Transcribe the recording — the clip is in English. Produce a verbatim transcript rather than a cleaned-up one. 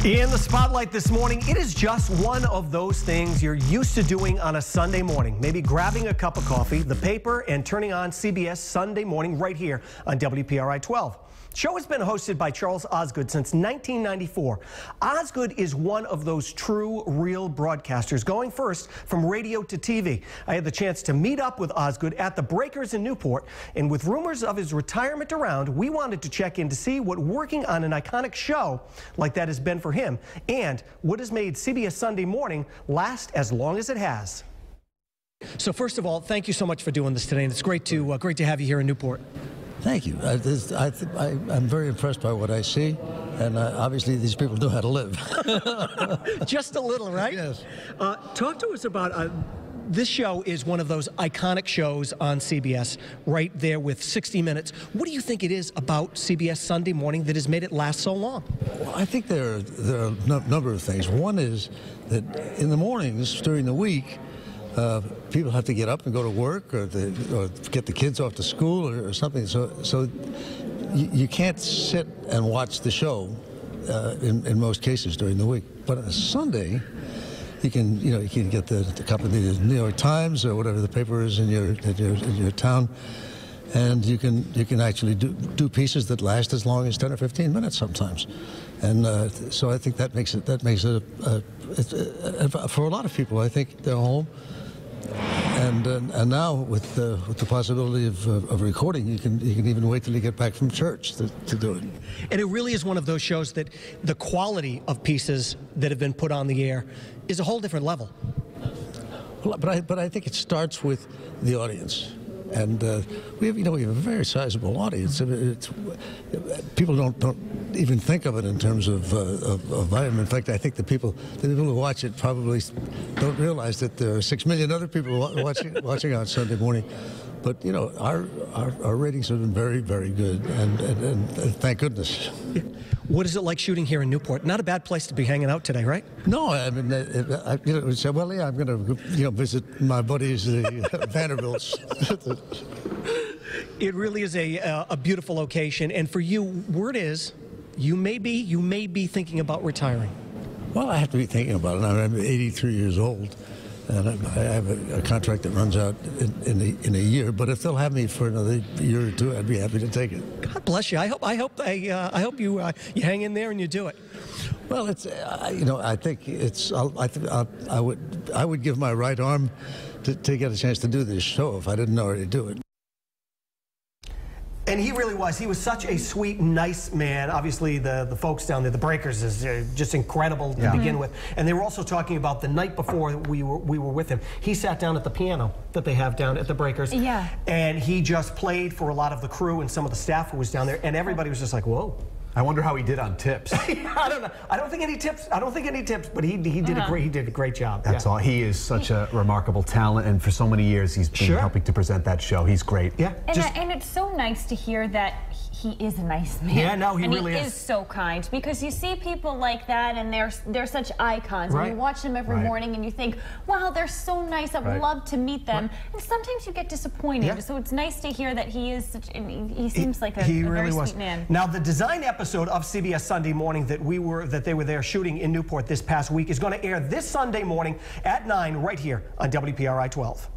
In the spotlight this morning, it is just one of those things you're used to doing on a Sunday morning. Maybe grabbing a cup of coffee, the paper, and turning on C B S Sunday Morning right here on W P R I twelve. The show has been hosted by Charles Osgood since nineteen ninety-four. Osgood is one of those true, real broadcasters, going first from radio to T V. I had the chance to meet up with Osgood at the Breakers in Newport, and with rumors of his retirement around, we wanted to check in to see what working on an iconic show like that has been for him, and what has made C B S Sunday Morning last as long as it has. So first of all, thank you so much for doing this today, and it's great to uh, great to have you here in Newport. Thank you. I, this, I, th I, I'm very impressed by what I see, and uh, obviously these people know how to live. Just a little, right? Yes. Uh, talk to us about, uh, this show is one of those iconic shows on C B S, right there with sixty minutes. What do you think it is about C B S Sunday Morning that has made it last so long? Well, I think there are, there are a no number of things. One is that in the mornings during the week, Uh, people have to get up and go to work, or, the, or get the kids off to school, or, or something. So, so you, you can't sit and watch the show uh, in, in most cases during the week. But on a Sunday, you can, you know, you can get the, the copy of the New York Times or whatever the paper is in your in your, in your town, and you can you can actually do do pieces that last as long as ten or fifteen minutes sometimes. And uh, so I think that makes it that makes it uh, it's, uh, for a lot of people. I think they're home. And, uh, and now with, uh, with the possibility of, uh, of recording, you can you can even wait till you get back from church to, to do it. And it really is one of those shows that the quality of pieces that have been put on the air is a whole different level. Well, but I but I think it starts with the audience. And uh, we have, you know, we have a very sizable audience. It's, people don't don't even think of it in terms of, uh, of, of volume. In fact, I think the people the people who watch it probably don't realize that there are six million other people watching watching on Sunday morning. But you know, our our, our ratings have been very very good, and and, and, and thank goodness. What is it like shooting here in Newport? Not a bad place to be hanging out today, right? No, I mean, uh, I, you know, say, well, yeah, I'm going to, you know, visit my buddies, the uh, Vanderbilts. It really is a uh, a beautiful location, and for you, word is, you may be you may be thinking about retiring. Well, I have to be thinking about it. I'm eighty-three years old, and I have a, a contract that runs out in, in, a, in a year. But if they'll have me for another year or two, I'd be happy to take it. God bless you. I hope I hope I uh, I hope you uh, you hang in there and you do it. Well, it's uh, you know, I think it's I'll, I th I'll, I would I would give my right arm to, to get a chance to do this show if I didn't already do it. And he really was. He was such a sweet, nice man. Obviously, the, the folks down there, the Breakers, is uh, just incredible to yeah. begin Mm-hmm. with. And they were also talking about the night before we were we were with him. He sat down at the piano that they have down at the Breakers. Yeah. And he just played for a lot of the crew and some of the staff who was down there. And everybody was just like, whoa. I wonder how he did on tips. I don't know. I don't think any tips. I don't think any tips. But he he did uh-huh. a great he did a great job. That's yeah. all. He is such a remarkable talent, and for so many years he's been sure. helping to present that show. He's great. Yeah. And, just, I, and it's so nice to hear that he is a nice man. Yeah, no, he and really he is. is so kind, because you see people like that, and they're they're such icons. Right. And you watch them every right. morning, and you think, wow, they're so nice. I'd right. love to meet them. Right. And sometimes you get disappointed. Yeah. So it's nice to hear that he is such. And he, he seems like a, he a really very was. sweet man. Now, the design episode of C B S Sunday Morning that we were that they were there shooting in Newport this past week is going to air this Sunday morning at nine right here on W P R I twelve.